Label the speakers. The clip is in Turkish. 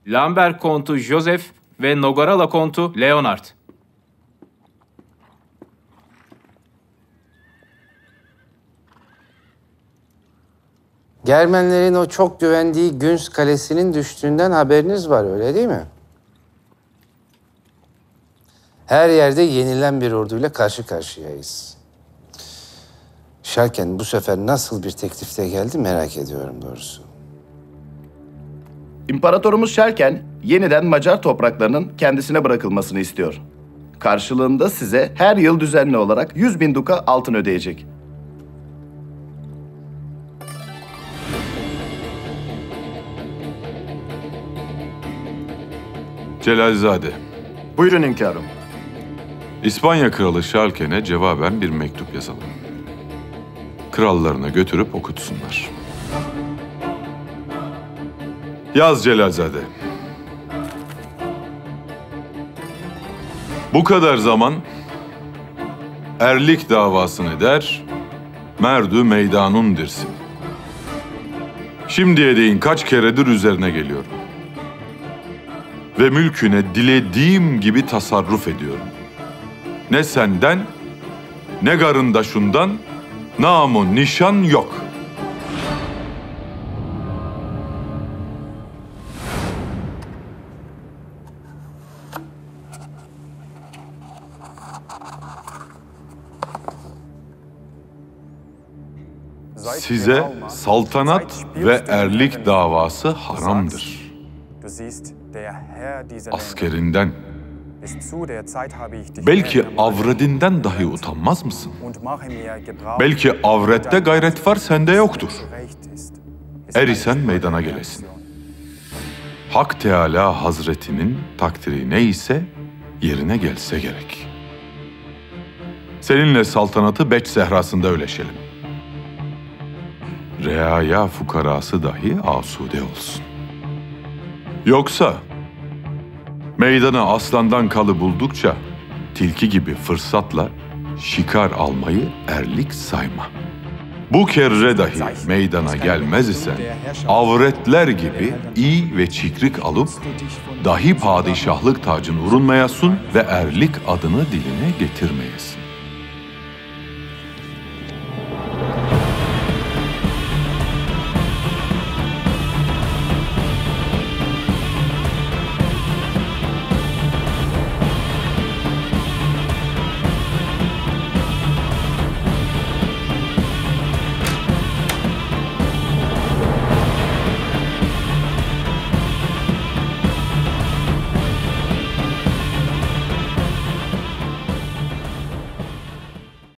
Speaker 1: Lambert Kontu Joseph ve Nogarala Kontu Leonard.
Speaker 2: Germenlerin o çok güvendiği Güns Kalesi'nin düştüğünden haberiniz var, öyle değil mi? Her yerde yenilen bir orduyla karşı karşıyayız. Şarken bu sefer nasıl bir teklifte geldi merak ediyorum doğrusu.
Speaker 3: İmparatorumuz Şerken yeniden Macar topraklarının kendisine bırakılmasını istiyor. Karşılığında size her yıl düzenli olarak 100.000 duka altın ödeyecek.
Speaker 4: Celalzade,
Speaker 3: Buyurun hünkârım.
Speaker 4: İspanya Kralı Şarken'e cevaben bir mektup yazalım. Krallarına götürüp okutsunlar. Yaz Celalzade. Bu kadar zaman erlik davasını der, merdü meydanun dirsin. Şimdiye değin kaç keredir üzerine geliyorum. Ve mülküne dilediğim gibi tasarruf ediyorum. Ne senden, ne garındaşundan namun nişan yok. Size saltanat ve erlik davası haramdır. Askerinden, belki avredinden dahi utanmaz mısın? Belki avrette gayret var, sende yoktur. Er isen meydana gelesin. Hak Teâlâ Hazretinin takdiri neyse yerine gelse gerek. Seninle saltanatı Beç Zehrası'nda öleşelim. Reaya fukarası dahi asude olsun. Yoksa meydanı aslandan kalı buldukça tilki gibi fırsatla şikar almayı erlik sayma. Bu kerre dahi meydana gelmez isen avretler gibi iyi ve çikrik alıp dahi padişahlık tacını urunmayasın ve erlik adını diline getirmeyesin.